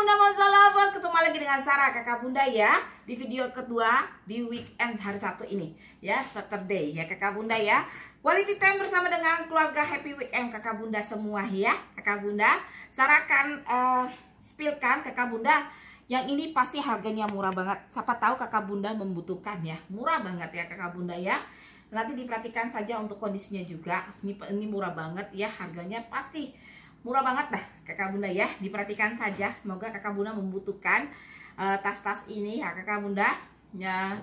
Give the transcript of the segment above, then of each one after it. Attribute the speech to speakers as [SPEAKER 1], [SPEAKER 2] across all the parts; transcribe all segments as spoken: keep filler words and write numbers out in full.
[SPEAKER 1] Bunda Monsalabel, ketemu lagi dengan Sarah kakak bunda ya. Di video kedua di weekend hari Sabtu ini ya, Saturday ya kakak bunda ya. Quality time bersama dengan keluarga, happy weekend kakak bunda semua ya kakak bunda. Sarah akan uh, spillkan kakak bunda, yang ini pasti harganya murah banget. Siapa tahu kakak bunda membutuhkan ya, murah banget ya kakak bunda ya. Nanti diperhatikan saja untuk kondisinya juga. Ini, ini murah banget ya, harganya pasti murah banget dah kakak bunda ya. Diperhatikan saja, semoga kakak bunda membutuhkan tas-tas uh, ini ya kakak bunda ya.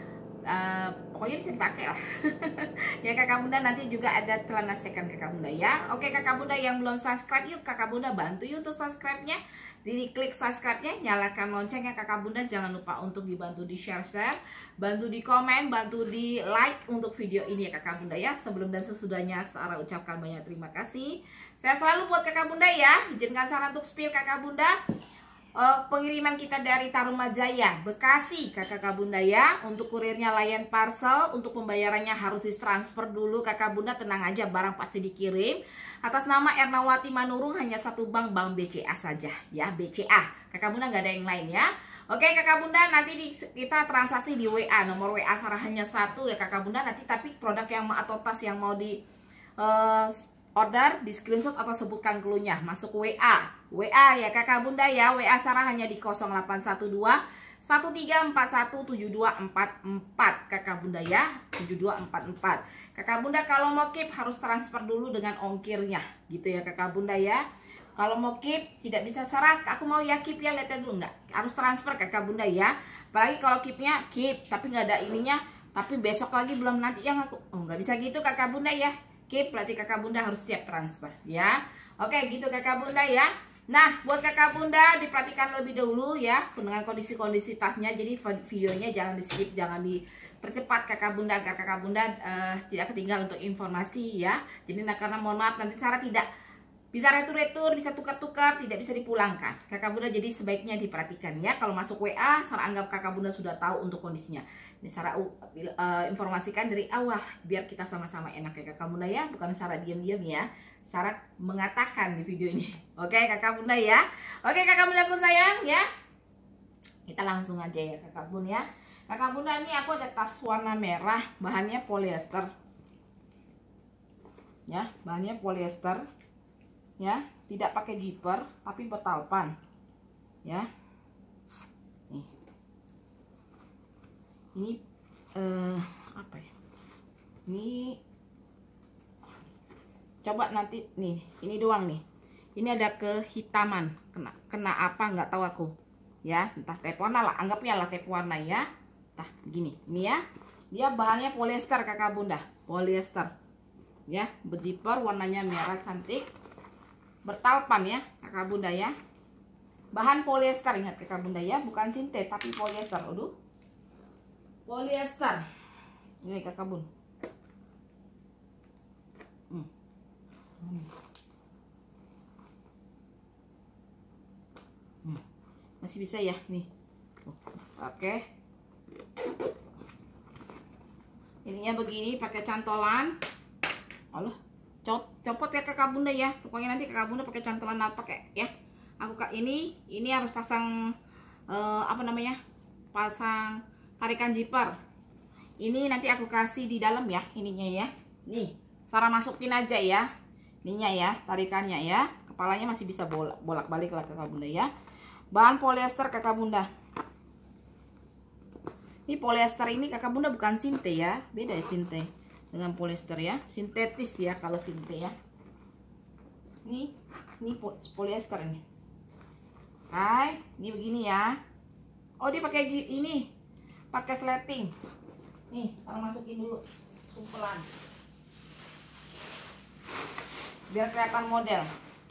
[SPEAKER 1] Uh, pokoknya bisa dipakai lah ya kakak bunda. Nanti juga ada celana second kakak bunda ya. Oke kakak bunda yang belum subscribe, yuk kakak bunda bantu yuk untuk subscribe-nya. Di klik subscribe-nya, nyalakan loncengnya kakak bunda. Jangan lupa untuk dibantu di share-share, bantu di komen, bantu di like untuk video ini ya kakak bunda ya. Sebelum dan sesudahnya Sarah ucapkan banyak terima kasih. Saya selalu buat kakak bunda ya. Izinkan Sarah untuk spill kakak bunda. Uh, pengiriman kita dari Tarumajaya, Bekasi kakak bunda ya. Untuk kurirnya Lion Parcel, untuk pembayarannya harus ditransfer dulu kakak bunda. Tenang aja, barang pasti dikirim. Atas nama Ernawati Manurung, hanya satu bank, bank B C A saja ya, B C A kakak bunda, nggak ada yang lain ya. Oke kakak bunda, nanti di, kita transaksi di W A, nomor W A Sarah hanya satu ya kakak bunda. Nanti tapi produk yang atau tas yang mau di uh, order, di screenshot atau sebutkan cluenya, masuk W A. W A ya kakak bunda ya. W A Sarah hanya di nol delapan satu dua satu tiga empat satu tujuh dua empat empat kakak bunda ya, tujuh dua empat empat. Kakak bunda kalau mau keep harus transfer dulu dengan ongkirnya gitu ya kakak bunda ya. Kalau mau keep tidak bisa Sarah, aku mau ya keep ya, lihat dulu, enggak, harus transfer kakak bunda ya. Apalagi kalau keepnya keep tapi nggak ada ininya, tapi besok lagi belum nanti yang aku, oh nggak bisa gitu kakak bunda ya. Keep berarti kakak bunda harus siap transfer ya. Oke gitu kakak bunda ya. Nah buat kakak bunda diperhatikan lebih dahulu ya dengan kondisi-kondisi tasnya. Jadi videonya jangan di skip, jangan dipercepat kakak bunda, agar kakak bunda uh, tidak ketinggalan untuk informasi ya. Jadi nah, karena mohon maaf nanti Sarah tidak bisa retur-retur, bisa tukar-tukar, tidak bisa dipulangkan kakak bunda. Jadi sebaiknya diperhatikan ya. Kalau masuk W A Sarah anggap kakak bunda sudah tahu untuk kondisinya. Ini Sarah uh, informasikan dari awal biar kita sama-sama enak ya kakak bunda ya. Bukan Sarah diam-diam ya, Sarah mengatakan di video ini. Oke kakak bunda ya. Oke kakak bunda aku sayang ya. Kita langsung aja ya kakak bunda ya. Kakak bunda, ini aku ada tas warna merah, bahannya polyester ya, bahannya polyester ya, tidak pakai zipper tapi bertalpan ya. Nih. Ini eh, apa ya? Ini coba nanti nih, ini doang nih. Ini ada kehitaman, kena kena apa nggak tahu aku ya, entah tape warna lah, anggapnya lah tape warna ya. Entah begini, ini ya. Dia bahannya polyester kakak bunda, polyester ya, berzipper, warnanya merah cantik, bertalpan ya kakak bunda ya. Bahan polyester, ingat kakak bunda ya, bukan sintet tapi polyester. Aduh, polyester ini kakak bun. hmm. Hmm. Masih bisa ya nih. Oke, ininya begini pakai cantolan. Allah, copot ya kakak bunda ya. Pokoknya nanti kakak bunda pakai cantolan apa pakai ya. Aku kak ini ini harus pasang uh, apa namanya, pasang tarikan zipper. Ini nanti aku kasih di dalam ya ininya ya. Nih Sarah masukin aja ya ininya ya, tarikannya ya. Kepalanya masih bisa bolak bolak balik lah kakak bunda ya. Bahan polyester kakak bunda. Ini polyester ini kakak bunda bukan sinte ya, beda ya sinte dengan polyester ya, sintetis ya kalau sinte ya. Ini ini polyester ini. Hai, ini begini ya. Oh dia pakai ini, pakai sleting. Nih, Sarah masukin dulu sumpelan biar kelihatan model.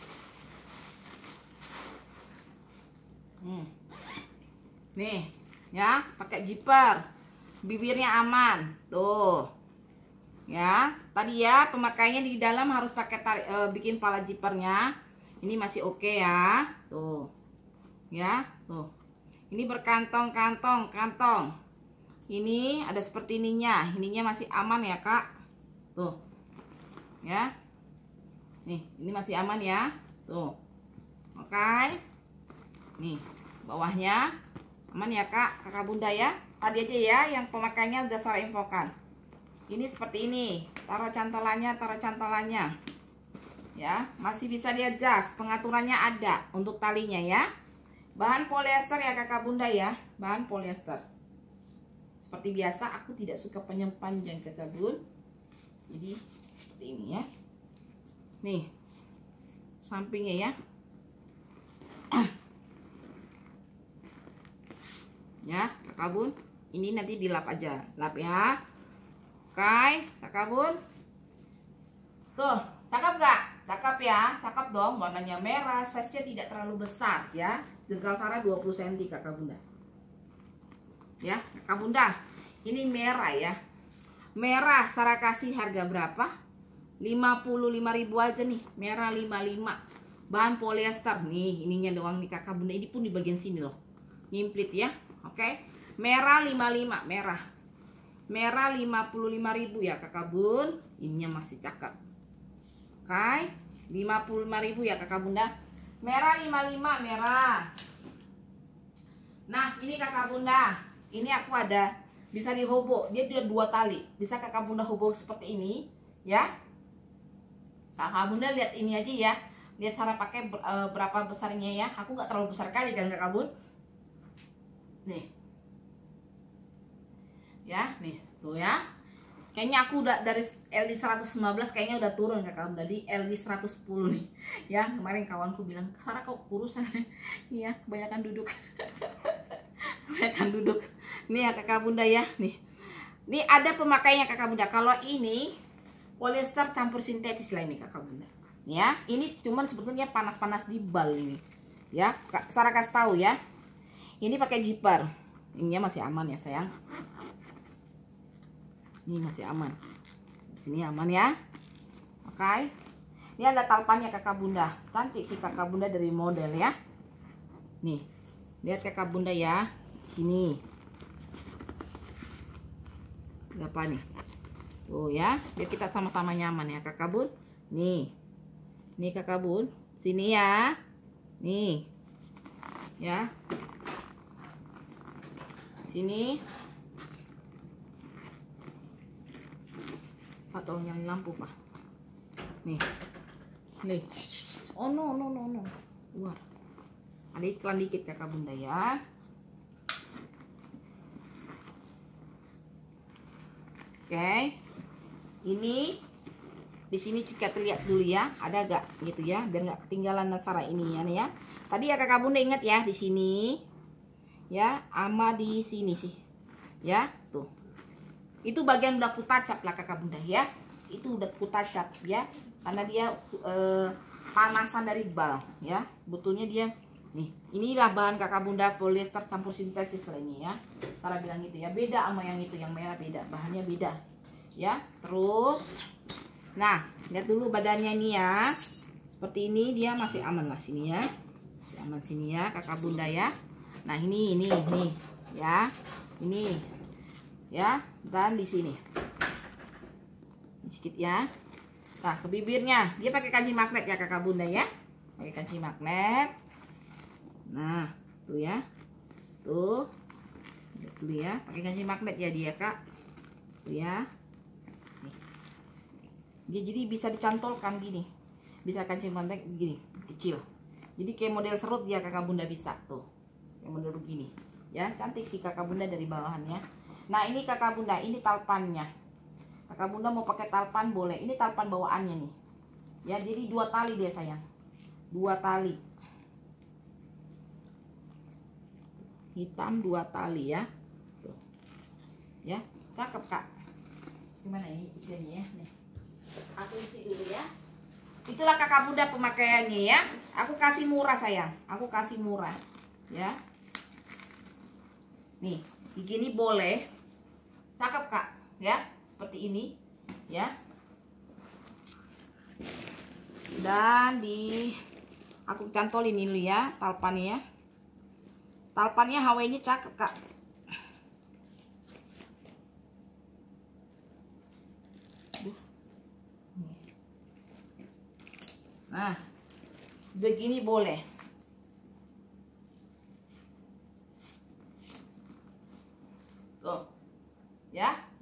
[SPEAKER 1] Hmm. Nih, ya, pakai zipper. Bibirnya aman. Tuh. Ya, tadi ya pemakaiannya di dalam harus pakai tarik, e, bikin pala zippernya. Ini masih oke okay ya. Tuh. Ya, tuh. Ini berkantong-kantong, kantong. Ini ada seperti ininya, ininya masih aman ya kak. Tuh ya, nih ini masih aman ya. Tuh, oke. Nih bawahnya aman ya kak, kakak bunda ya. Tadi aja ya yang pemakaiannya udah saya infokan. Ini seperti ini, taruh cantolannya, taruh cantolannya ya, masih bisa di-adjust, pengaturannya ada untuk talinya ya. Bahan polyester ya kakak bunda ya, bahan polyester. Seperti biasa aku tidak suka panjang-panjang kakak bun, jadi seperti ini ya. Nih sampingnya ya. Ya kakak bun, ini nanti dilap aja, lap ya. Oke kakak bun, tuh cakep gak? Cakep ya, cakep dong. Warnanya merah, size nya tidak terlalu besar ya. Jengkal Sarah dua puluh sentimeter kakak bunda ya. Kakak bunda ini merah ya, merah Sarah kasih harga berapa? lima puluh lima ribu aja nih, merah lima puluh lima. Bahan polyester nih, ininya doang nih kakak bunda. Ini pun di bagian sini loh, nyimplit ya. Oke, merah lima puluh lima, merah merah lima puluh lima ribu ya kakak bun. Ininya masih cakep. Oke, lima puluh lima ribu ya kakak bunda. Merah lima puluh lima, merah. Nah ini kakak bunda, ini aku ada bisa dihobo, dia dia dua tali, bisa kakak bunda hobo seperti ini ya. Kakak bunda lihat ini aja ya, lihat cara pakai berapa besarnya ya. Aku nggak terlalu besar kali kan kakak bun. Nih ya, nih tuh ya. Kayaknya aku udah dari L D seratus lima belas kayaknya udah turun kakak bunda di L D seratus sepuluh nih ya. Kemarin kawanku bilang, Sarah kok kurusan. Iya kebanyakan duduk. Kebanyakan duduk nih ya kakak bunda ya. Nih nih ada pemakaiannya kakak bunda. Kalau ini polyester campur sintetis lah ini kakak bunda ya. Ini cuman sebetulnya panas-panas di bal ini ya. Sarah kasih tahu ya, ini pakai zipper. Ininya masih aman ya sayang, ini masih aman, sini aman ya. Oke, ini ada talpannya kakak bunda, cantik sih kakak bunda dari model ya. Nih lihat kakak bunda ya, sini apa nih tuh ya, biar kita sama-sama nyaman ya kakak bun. Nih nih kakak bun, sini ya, nih ya, sini. Pak tolong nyalain lampu pak. Nih nih, oh no no no no, luar ada iklan dikit kakak bunda ya. Oke, ini di sini jika terlihat dulu ya, ada gak gitu ya, biar nggak ketinggalan Sarah ini ya nih ya. Tadi ya kakak bunda ingat ya, di sini ya, ama di sini sih ya, tuh itu bagian udah kutacap lah kakak bunda ya. Itu udah kutacap ya, karena dia eh, panasan dari bal ya. Betulnya dia nih, inilah bahan kakak bunda polyester campur sintetis lah ini ya. Sarah bilang gitu ya, beda sama yang itu, yang merah beda, bahannya beda ya. Terus nah lihat dulu badannya ini ya, seperti ini. Dia masih aman lah sini ya, masih aman sini ya kakak bunda ya. Nah ini ini nih ya, ini ya, dan di sini sedikit ya. Nah ke bibirnya dia pakai kancing magnet ya kakak bunda ya, pakai kancing magnet. Nah tuh ya, tuh lihat dulu ya, pakai kancing magnet ya dia kak, tuh ya. Nih. Dia jadi bisa dicantolkan gini, bisa kancing magnet gini kecil, jadi kayak model serut dia kakak bunda bisa tuh, kayak model begini ya. Cantik sih kakak bunda dari bawahannya. Nah ini kakak bunda, ini talpannya. Kakak bunda mau pakai talpan boleh. Ini talpan bawaannya nih ya, jadi dua tali dia sayang, dua tali hitam, dua tali ya. Tuh ya, cakep kak. Gimana ini isinya ya, nih aku isi dulu ya. Itulah kakak bunda pemakaiannya ya. Aku kasih murah sayang, aku kasih murah ya. Nih begini boleh, cakep kak ya, seperti ini ya. Dan di aku cantolin ini dulu ya talpannya ya. Talpannya H W-nya cakep kak. Nah begini boleh,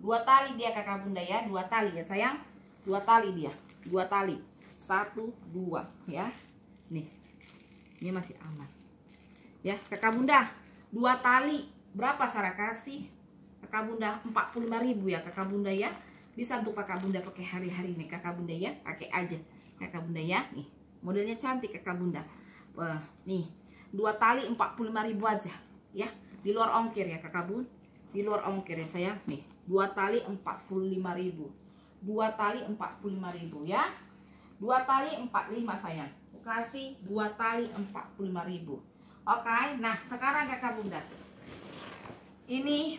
[SPEAKER 1] Dua tali dia kakak bunda ya, dua tali ya sayang. Dua tali dia, dua tali. Satu, dua ya. Nih, ini masih aman. Ya kakak bunda, dua tali. Berapa Sarah kasih? Kakak bunda empat puluh lima ribu ya kakak bunda ya. Bisa untuk kakak bunda pakai hari-hari nih kakak bunda ya. Pakai aja kakak bunda ya. Nih, modelnya cantik kakak bunda. Wah, nih, dua tali empat puluh lima ribu aja ya. Di luar ongkir ya kakak bun. Di luar ongkir ya sayang. Nih, dua tali empat puluh lima ribu. Dua tali empat puluh lima ribu ya. Dua tali empat puluh lima sayang. Aku kasih dua tali empat puluh lima ribu. Oke, nah sekarang kakak bunda. Ini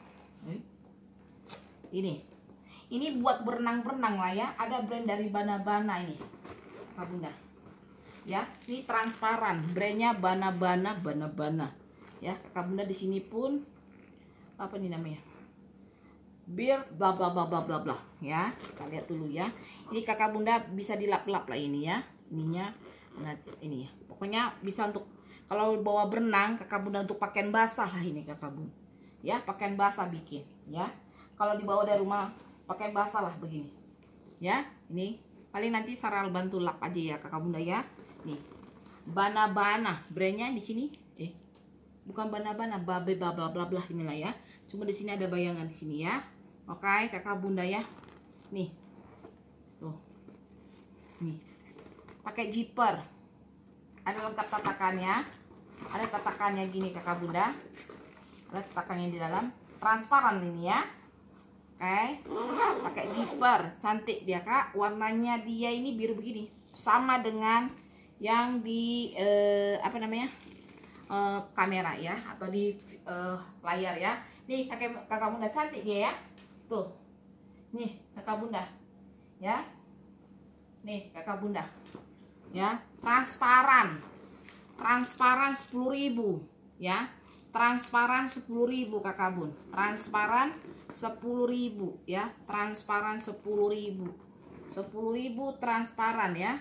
[SPEAKER 1] Ini Ini buat berenang-berenang lah ya. Ada brand dari Bana-Bana ini kakak bunda. Ya, ini transparan. Brandnya Bana-Bana, Bana-Bana. Ya, kakak bunda di sini pun apa nih namanya? Bir bla bla bla bla bla bla ya. Kita lihat dulu ya. Ini kakak bunda bisa dilap-lap lah ini ya. Ininya nah ini ya. Pokoknya bisa untuk kalau bawa berenang kakak bunda, untuk pakaian basah lah ini kakak bunda. Ya, pakaian basah bikin ya. Kalau dibawa dari rumah pakaian basah lah begini. Ya, ini paling nanti Sarah bantu lap aja ya kakak bunda ya. Nih. Bana-Bana brandnya di sini. Eh, bukan Bana-Bana, babe bla bla bla bla inilah ya. Cuma di sini ada bayangan di sini ya. Oke, kakak bunda ya. Nih. Tuh. Nih. Pakai zipper. Ada lengkap tatakannya. Ada tatakannya gini kakak bunda. Ada tatakannya di dalam. Transparan ini ya. Oke. Pakai zipper. Cantik dia kak. Warnanya dia ini biru begini. Sama dengan yang di eh, apa namanya? Eh, kamera ya, atau di eh, layar ya. Nih kakak kakak bunda, cantik dia ya. Tuh. Nih kakak bunda. Ya. Nih kakak bunda. Ya, transparan. Transparan sepuluh ribu ya. Transparan sepuluh ribu kakak bun. Transparan sepuluh ribu ya. Transparan sepuluh ribu. sepuluh ribu transparan ya.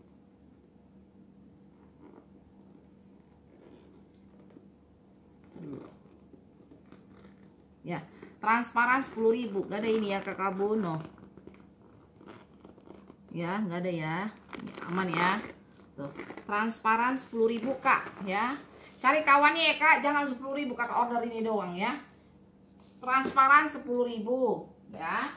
[SPEAKER 1] Ya, transparan sepuluh ribu. Gak ada ini ya kakak bun. No. Ya, nggak ada ya. Ini aman ya. Tuh, transparan sepuluh ribu kak ya. Cari kawannya ya kak, jangan sepuluh ribu kakak order ini doang ya. Transparan sepuluh ribu ya.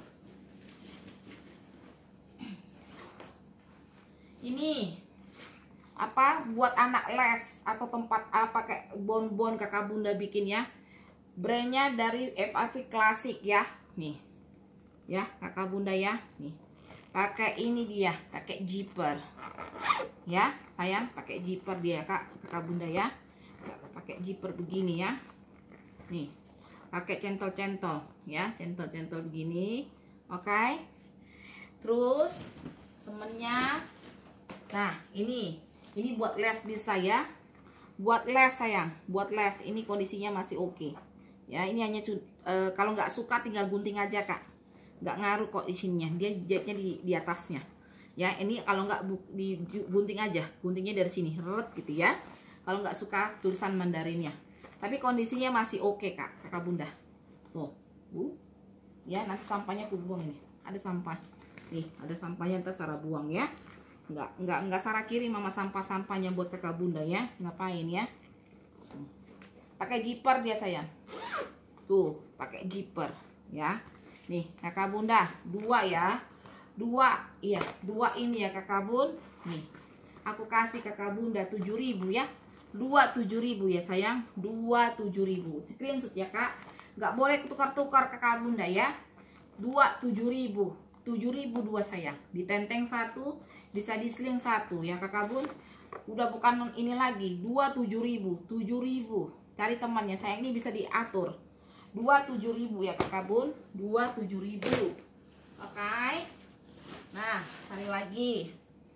[SPEAKER 1] Ini apa buat anak les atau tempat apa kayak bon-bon kakak bunda bikin ya. Brandnya dari F A V Classic ya. Nih. Ya, kakak bunda ya. Nih. Pakai ini dia, pakai zipper. Ya, sayang, pakai zipper dia kak, kakak bunda ya. Pakai zipper begini ya. Nih. Pakai centol-centol ya, centol-centol begini. Oke. Terus temennya. Nah, ini. Ini buat les bisa ya. Buat les sayang, buat les. Ini kondisinya masih oke. Ya, ini hanya uh, kalau nggak suka tinggal gunting aja kak. Nggak ngaruh kok di sininya, dia jahitnya di, di atasnya ya. Ini kalau nggak di gunting aja, guntingnya dari sini ret gitu ya. Kalau nggak suka tulisan Mandarinnya, tapi kondisinya masih oke kak, kakak bunda. Tuh bu ya, nanti sampahnya aku buang. Ini ada sampah nih, ada sampahnya, ntar Sarah buang ya. Nggak nggak nggak Sarah kirim mama sampah-sampahnya buat kakak bunda ya. Ngapain ya, pakai zipper dia sayang. Tuh pakai zipper ya. Nih kakak bunda, dua ya. Dua, iya dua ini ya kakak bun. Nih aku kasih kakak bunda tujuh ribu ya. Dua tujuh ribu ya sayang. Dua tujuh ribu. Screenshot ya kak. Nggak boleh tukar-tukar kakak bunda ya. Dua tujuh ribu. Tujuh ribu dua sayang. Ditenteng satu, bisa diseling satu ya kakak bun. Udah bukan ini lagi. Dua tujuh ribu. Tujuh ribu. Cari temannya sayang, ini bisa diatur. Dua tujuh ribu ya kakak bun. Dua tujuh ribu. Oke. Nah cari lagi.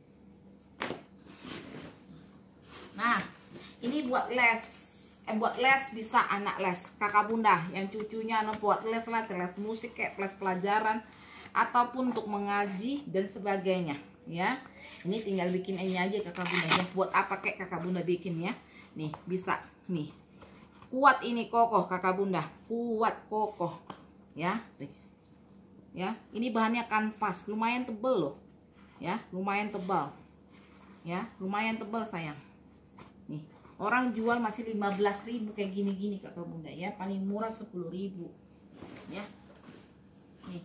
[SPEAKER 1] Nah ini buat les. Eh buat les bisa anak les kakak bunda. Yang cucunya no, buat les lah. Les musik kayak les pelajaran. Ataupun untuk mengaji dan sebagainya ya. Ini tinggal bikin ini aja kakak bunda ya. Buat apa kayak kakak bunda bikin ya. Nih bisa. Nih kuat ini kokoh kakak bunda. Kuat kokoh ya. Ya, ini bahannya kanvas, lumayan tebel loh. Ya, lumayan tebal. Ya, lumayan tebal sayang. Nih, orang jual masih lima belas ribu kayak gini-gini kakak bunda ya. Paling murah sepuluh ribu. Ya. Nih.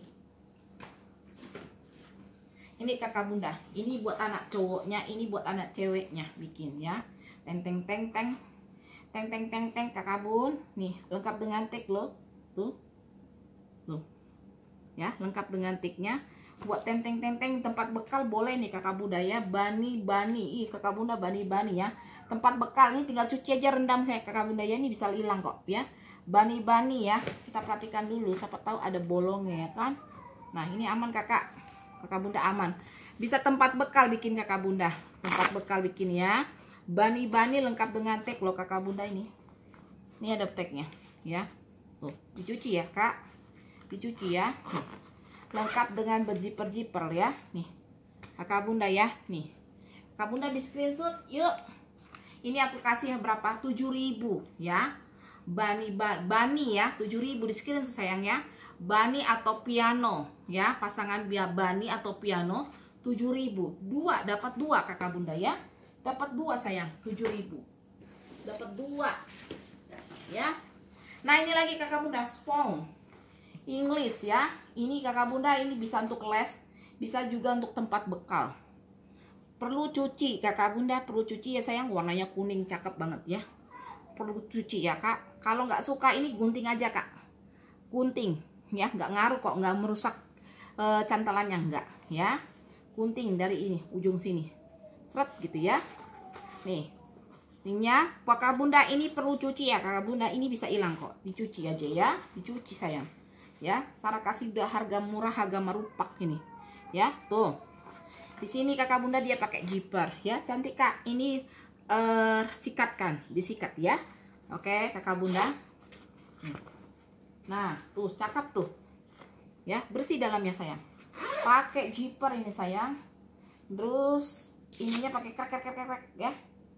[SPEAKER 1] Ini kakak bunda, ini buat anak cowoknya, ini buat anak ceweknya bikin ya. Teng teng teng teng. Teng teng teng teng kakak bun. Nih, lengkap dengan tik loh. Tuh. Tuh. Ya, lengkap dengan tiknya. Buat tenteng tenteng tempat bekal boleh nih kakak bunda ya. Bani bani, ih kakak bunda bani bani ya. Tempat bekal ini tinggal cuci aja, rendam saya kakak bunda ya, ini bisa hilang kok ya. Bani bani ya, kita perhatikan dulu, siapa tahu ada bolongnya ya kan. Nah ini aman kakak, kakak bunda aman. Bisa tempat bekal bikin kakak bunda, tempat bekal bikin ya. Bani bani lengkap dengan tag loh kakak bunda ini. Ini ada tagnya ya. Tuh dicuci ya kak, dicuci ya. Lengkap dengan berjiper-jiper ya. Nih kakak bunda ya. Nih kakak bunda di screenshot yuk. Ini aku kasih berapa? tujuh ribu ya. Bani ba, bani ya, tujuh ribu di screenshot sayangnya. Bani atau piano ya. Pasangan biar bani atau piano tujuh ribu. Dua dapat dua kakak bunda ya. Dapat dua sayang, tujuh ribu. Dapat dua. Ya. Nah, ini lagi kakak bunda spong English ya. Ini kakak bunda ini bisa untuk les, bisa juga untuk tempat bekal. Perlu cuci kakak bunda, perlu cuci ya sayang. Warnanya kuning cakep banget ya. Perlu cuci ya kak. Kalau nggak suka ini gunting aja kak. Gunting ya, nggak ngaruh kok, nggak merusak e, cantelannya enggak ya. Gunting dari ini ujung sini, seret gitu ya. Nih, ininya kakak bunda ini perlu cuci ya kakak bunda. Ini bisa hilang kok, dicuci aja ya, dicuci sayang. Ya, Sarah kasih udah harga murah, harga merupak ini. Ya, tuh. Di sini kakak bunda dia pakai zipper ya, cantik kak. Ini uh, sikatkan, disikat ya. Oke, kakak bunda. Nah, tuh cakep tuh. Ya, bersih dalamnya sayang. Pakai zipper ini sayang. Terus ininya pakai krek krek krek krek ya.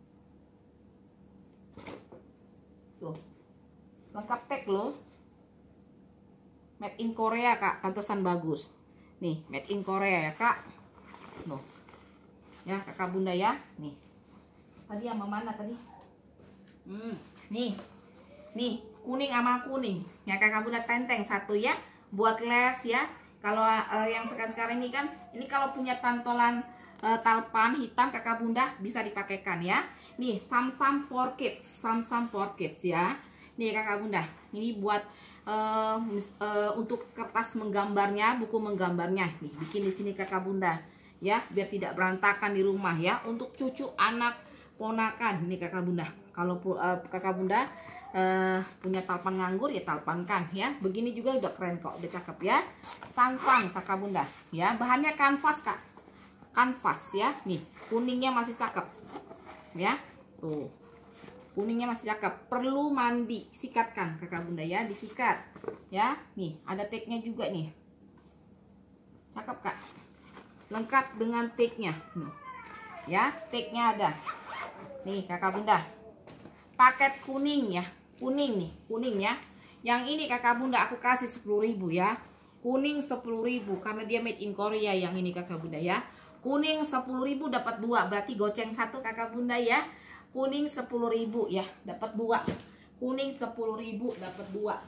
[SPEAKER 1] Tuh. Lengkap tag loh. Made in Korea kak, pantesan bagus. Nih, made in Korea ya kak. Tuh. Ya kakak bunda ya. Nih. Tadi sama mana tadi? Hmm, nih. Nih, kuning sama kuning. Ya kakak bunda tenteng satu ya. Buat les ya. Kalau uh, yang sekarang-sekarang ini kan, ini kalau punya tantolan uh, talpan hitam kakak bunda bisa dipakaikan ya. Nih, Samsung for Kids, Samsung for Kids ya. Nih kakak bunda, ini buat uh, uh, untuk kertas menggambarnya, buku menggambarnya. Nih, bikin di sini kakak bunda ya, biar tidak berantakan di rumah ya. Untuk cucu, anak, ponakan. Nih kakak bunda. Kalau uh, kakak bunda Uh, punya talpan nganggur ya talpankan ya. Begini juga udah keren kok, udah cakep ya. Samsung kakak bunda ya. Bahannya kanvas kak, kanvas ya. Nih kuningnya masih cakep ya. Tuh kuningnya masih cakep. Perlu mandi, sikatkan kakak bunda ya, disikat ya. Nih ada tagnya juga nih, cakep kak. Lengkap dengan tagnya nih ya. Tagnya ada nih kakak bunda. Paket kuning ya, kuning nih, kuning ya. Yang ini kakak bunda aku kasih sepuluh ribu ya. Kuning sepuluh ribu karena dia made in Korea yang ini kakak bunda ya. Kuning sepuluh ribu dapat dua, berarti goceng satu kakak bunda ya. Kuning sepuluh ribu ya, dapat dua. Kuning sepuluh ribu dapat dua.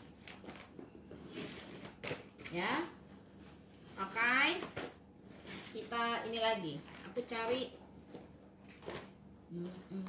[SPEAKER 1] Ya. Oke. Kita ini lagi. Aku cari hmm, hmm.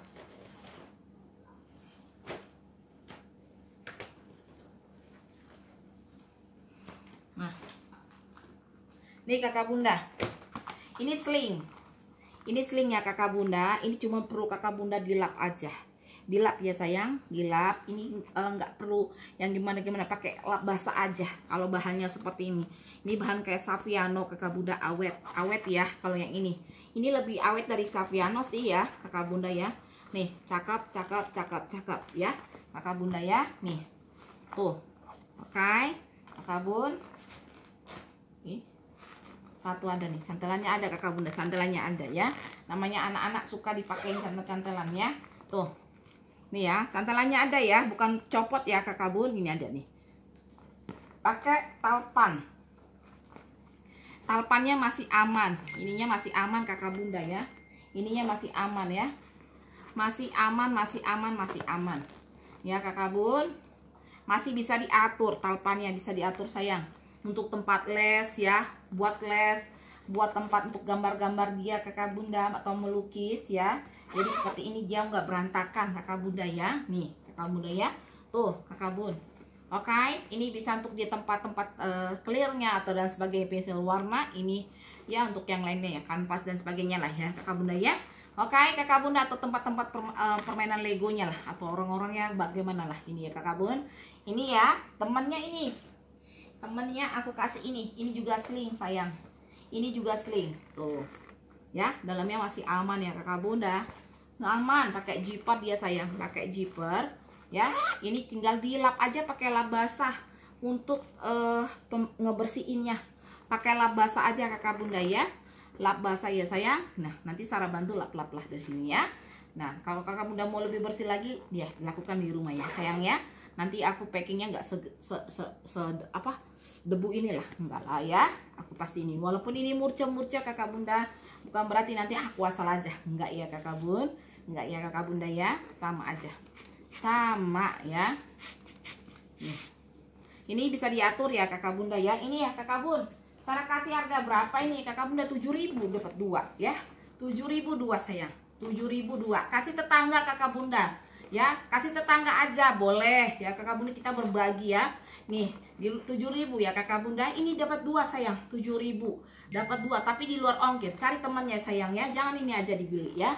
[SPEAKER 1] Nah, nih kakak bunda, ini sling, ini slingnya kakak bunda. Ini cuma perlu kakak bunda dilap aja, dilap ya sayang, dilap. Ini nggak uh, perlu yang gimana gimana, pakai lap basah aja. Kalau bahannya seperti ini, ini bahan kayak Saviano kakak bunda, awet, awet ya. Kalau yang ini, ini lebih awet dari Saviano sih ya kakak bunda ya. Nih cakep, cakep, cakep, cakep ya kakak bunda ya. Nih, tuh, oke, okay. Kakak bun. Nih, satu ada nih, cantelannya ada kakak bunda, cantelannya ada ya. Namanya anak-anak suka dipakein cantel-cantelannya. Tuh, nih ya, cantelannya ada ya, bukan copot ya kakak bun. Ini ada nih, pakai talpan. Talpannya masih aman, ininya masih aman kakak bunda ya. Ininya masih aman ya. Masih aman, masih aman, masih aman. Ya kakak bun. Masih bisa diatur, talpannya bisa diatur sayang. Untuk tempat les ya, buat les, buat tempat untuk gambar-gambar dia kakak bunda atau melukis ya. Jadi seperti ini dia nggak berantakan kakak bunda ya. Nih kakak bunda ya. Tuh kakak bun. Oke, ini bisa untuk di tempat-tempat uh, clearnya atau dan sebagainya, pensil warna ini ya, untuk yang lainnya ya, kanvas dan sebagainya lah ya kakak bunda ya. Oke kakak bunda, atau tempat-tempat per, uh, permainan legonya lah, atau orang-orangnya bagaimana lah ini ya kakak bun. Ini ya temennya, ini temennya aku kasih ini, ini juga sling sayang, ini juga sling tuh ya, dalamnya masih aman ya kakak bunda, aman, pakai zipper dia sayang, pakai zipper ya. Ini tinggal dilap aja pakai lap basah untuk uh, ngebersihinnya, pakai lap basah aja kakak bunda ya, lap basah ya sayang. Nah nanti Sarah bantu lap-lap lah dari sini ya. Nah kalau kakak bunda mau lebih bersih lagi ya dilakukan di rumah ya sayang ya. Nanti aku packingnya nggak se, se, se, se apa debu inilah, enggak lah ya, aku pasti ini, walaupun ini murca-murca kakak bunda, bukan berarti nanti aku asal aja, enggak ya kakak bun, enggak ya kakak bunda ya, sama aja, sama ya. Nih. Ini bisa diatur ya kakak bunda ya. Ini ya kakak bun, Sarah kasih harga berapa ini kakak bunda? tujuh ribu dapat dua ya, tujuh ribu dua sayang, tujuh ribu dua. Kasih tetangga kakak bunda ya, kasih tetangga aja boleh ya kakak bunda, kita berbagi ya. Nih di tujuh ribu ya kakak bunda, ini dapat dua sayang, tujuh ribu dapat dua, tapi di luar ongkir. Cari temannya sayang ya, jangan ini aja dibeli ya.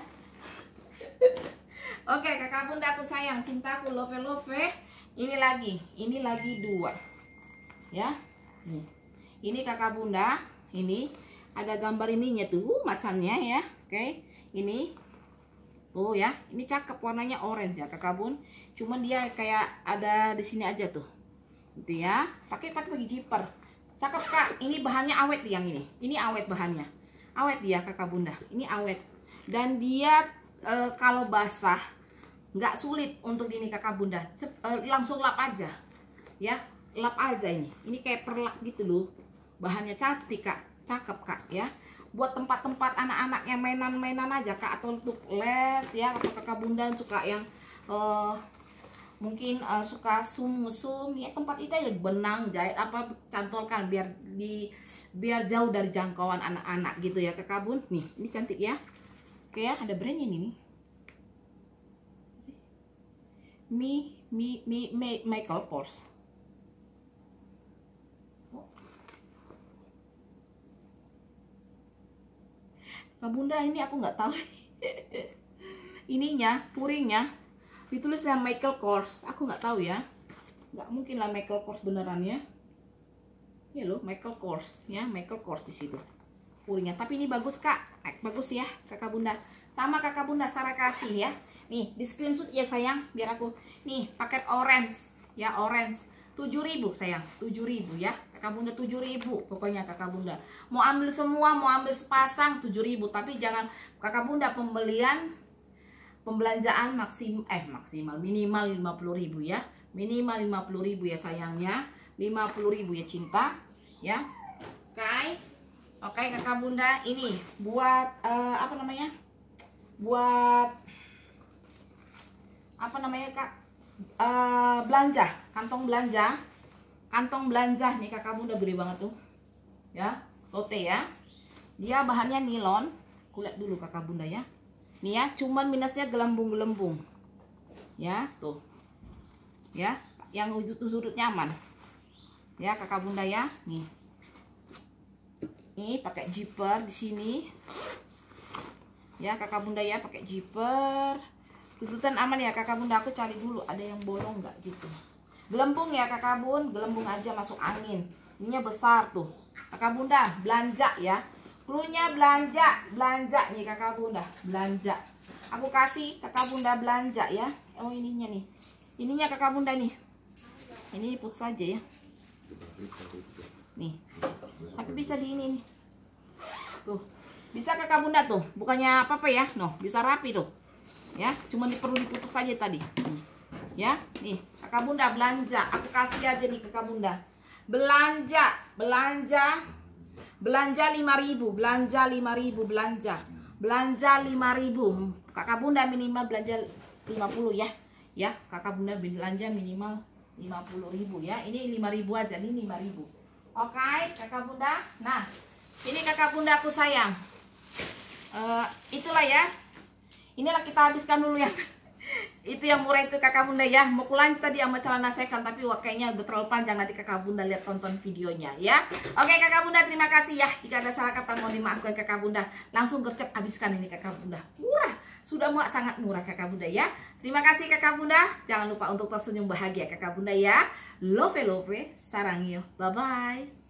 [SPEAKER 1] Oke kakak bunda aku sayang, cintaku, love love. Ini lagi, ini lagi dua ya. Nih ini kakak bunda, ini ada gambar ininya tuh macannya ya. Oke ini tuh ya, ini cakep, warnanya orange ya kakak bun, cuman dia kayak ada di sini aja tuh gitu ya, pakai pakai bagi zipper, cakep kak. Ini bahannya awet yang ini, ini awet bahannya, awet dia kakak bunda, ini awet, dan dia e, kalau basah nggak sulit untuk ini kakak bunda. Cep, e, langsung lap aja ya, lap aja ini, ini kayak perlak gitu loh, bahannya cantik kak, cakep kak ya. Buat tempat-tempat anak-anak yang mainan-mainan aja kak, atau untuk les ya, atau kakak bunda suka yang uh, mungkin uh, suka sum-sum ya, tempat itu ya, benang jahit apa cantolkan biar di biar jauh dari jangkauan anak-anak gitu ya kakak bun. Nih ini cantik ya. Oke ya, ada brandnya ini nih, Mi Mi Mi, Mi Michael Kors. Kak bunda ini aku nggak tahu ininya, puringnya ditulisnya Michael Kors, aku nggak tahu ya, nggak mungkin lah Michael Kors beneran ya. Ya loh Michael Kors ya, Michael Kors di situ puringnya, tapi ini bagus kak, bagus ya kakak bunda. Sama kakak bunda Sarah kasih ya, nih di screenshot ya sayang, biar aku nih paket orange ya, orange tujuh ribu sayang, tujuh ribu ya kakak bunda, tujuh ribu pokoknya kakak bunda. Mau ambil semua, mau ambil sepasang tujuh ribu, tapi jangan kakak bunda, pembelian pembelanjaan maksim eh maksimal minimal lima puluh ribu ya, minimal lima puluh ribu ya sayangnya, lima puluh ribu ya cinta ya. Oke oke kakak bunda, ini buat uh, apa namanya, buat apa namanya kak, uh, belanja, kantong belanja, kantong belanja nih kakak bunda, gede banget tuh ya, tote ya, dia bahannya nilon, kulit dulu kakak bunda ya. Nih ya, cuman minusnya gelembung-gelembung ya tuh ya, yang sudut-sudut nyaman ya kakak bunda ya. Nih ini pakai zipper di sini ya kakak bunda ya, pakai zipper, tutupan aman ya kakak bunda. Aku cari dulu ada yang bolong nggak gitu. Gelembung ya kakak bun, gelembung aja, masuk angin. Ininya besar tuh kakak bunda, belanja ya, klunya belanja, belanja nih kakak bunda, belanja. Aku kasih kakak bunda belanja ya. Oh ininya nih, ininya kakak bunda nih, ini putus saja ya nih, tapi bisa di ini nih tuh, bisa kakak bunda tuh, bukannya apa apa ya, noh bisa rapi tuh ya, cuma perlu diputus saja tadi ya. Nih kakak bunda belanja, aku kasih aja nih kakak bunda, Belanja, belanja, belanja lima ribu, belanja lima ribu, belanja, belanja lima ribu. Kakak bunda minimal belanja lima puluh ya, ya kakak bunda belanja minimal lima puluh ribu ya. Ini lima ribu aja, ini lima ribu. Oke, kakak bunda. Nah, ini kakak bunda aku sayang. Uh, itulah ya. Inilah kita habiskan dulu ya. Itu yang murah itu kakak bunda ya. Mau kulanjut tadi sama celana second, tapi wah, kayaknya udah terlalu panjang, nanti kakak bunda lihat tonton videonya ya. Oke kakak bunda, terima kasih ya. Jika ada salah kata mohon dimaafkan kakak bunda. Langsung gercep habiskan ini kakak bunda. Murah, sudah muat, sangat murah kakak bunda ya. Terima kasih kakak bunda. Jangan lupa untuk tersenyum bahagia kakak bunda ya. Love love, sarangyo. Bye bye.